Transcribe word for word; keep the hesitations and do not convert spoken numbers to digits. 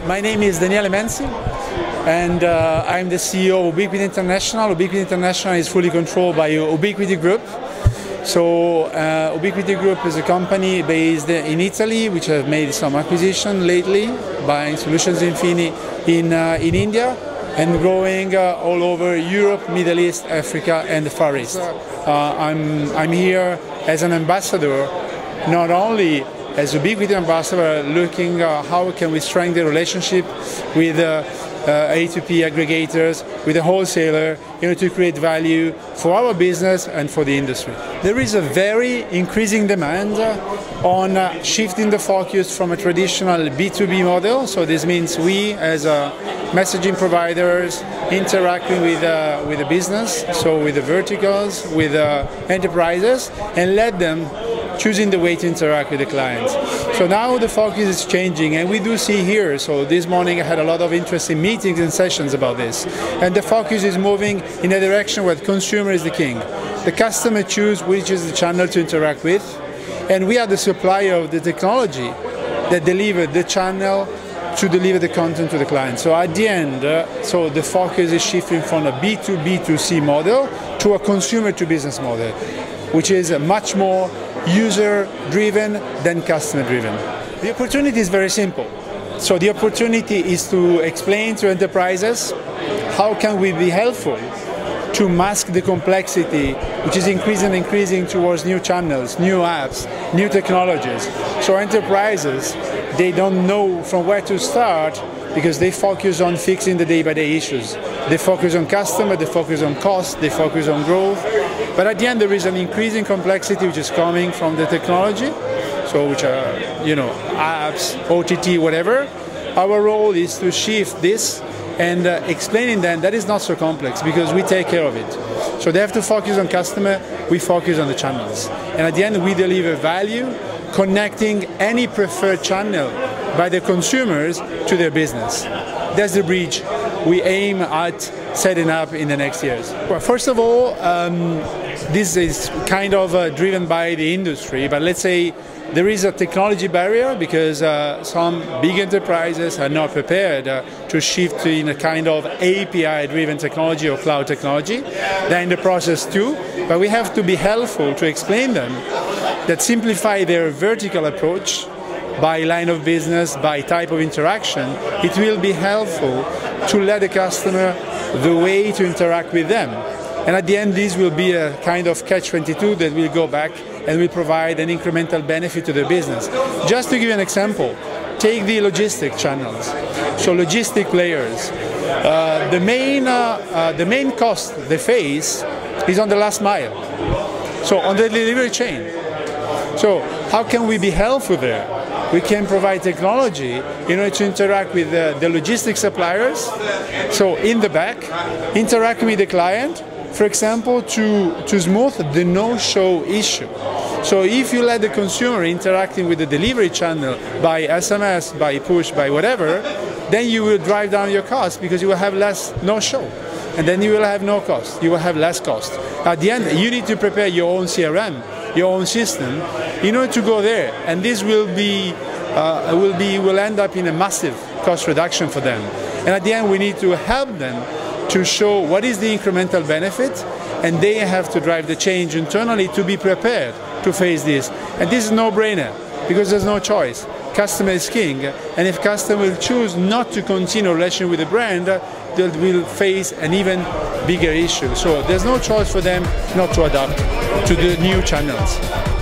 my name is Daniele Menzi, and uh, I'm the C E O of Ubiquiti International. Ubiquiti International is fully controlled by Ubiquiti Group. So uh, Ubiquiti Group is a company based in Italy, which has made some acquisition lately, buying Solutions Infini in, uh, in India, and growing uh, all over Europe, Middle East, Africa, and the Far East. Uh, I'm, I'm here as an ambassador, not only as Ubiquiti ambassador, looking uh, how can we strengthen the relationship with uh, uh, A two P aggregators, with the wholesaler, in order to create value for our business and for the industry. There is a very increasing demand on uh, shifting the focus from a traditional B two B model. So this means we, as uh, messaging providers, interacting with, uh, with the business, so with the verticals, with uh, enterprises, and let them choosing the way to interact with the clients. So now the focus is changing, and we do see here, so this morning I had a lot of interesting meetings and sessions about this, and the focus is moving in a direction where the consumer is the king. The customer chooses which is the channel to interact with, and we are the supplier of the technology that deliver the channel to deliver the content to the client. So at the end, uh, so the focus is shifting from a B two B two C model to a consumer to business model, which is much more user-driven than customer-driven. The opportunity is very simple. So the opportunity is to explain to enterprises how can we be helpful to mask the complexity which is increasing and increasing towards new channels, new apps, new technologies. So enterprises, they don't know from where to start because they focus on fixing the day-by-day issues. They focus on customer, they focus on cost, they focus on growth. But at the end there is an increasing complexity which is coming from the technology, so which are, you know, apps, O T T, whatever. Our role is to shift this and uh, explaining them that is not so complex because we take care of it. So they have to focus on customer, we focus on the channels. And at the end we deliver value, connecting any preferred channel by the consumers to their business. That's the bridge we aim at setting up in the next years. Well, first of all, um, this is kind of uh, driven by the industry, but let's say there is a technology barrier because uh, some big enterprises are not prepared uh, to shift to in a kind of A P I-driven technology or cloud technology. They're in the process too, but we have to be helpful to explain them that simplify their vertical approach by line of business, by type of interaction. It will be helpful to let the customer the way to interact with them. And at the end, this will be a kind of catch twenty-two that will go back and will provide an incremental benefit to their business. Just to give you an example, take the logistic channels. So logistic players, uh, the, main, uh, uh, the main cost they face is on the last mile, so on the delivery chain. So how can we be helpful there? We can provide technology in order to interact with the, the logistics suppliers, so in the back, interact with the client, for example, to, to smooth the no-show issue. So if you let the consumer interacting with the delivery channel by S M S, by push, by whatever, then you will drive down your costs because you will have less no-show. And then you will have no cost, you will have less cost. At the end, you need to prepare your own C R M, your own system, in order to go there. And this will be, uh, will be, will end up in a massive cost reduction for them. And at the end, we need to help them to show what is the incremental benefit, and they have to drive the change internally to be prepared to face this. And this is a no-brainer, because there's no choice. Customer is king, and if customer will choose not to continue a relation with the brand, they will face an even bigger issue. So there's no choice for them not to adapt to the new channels.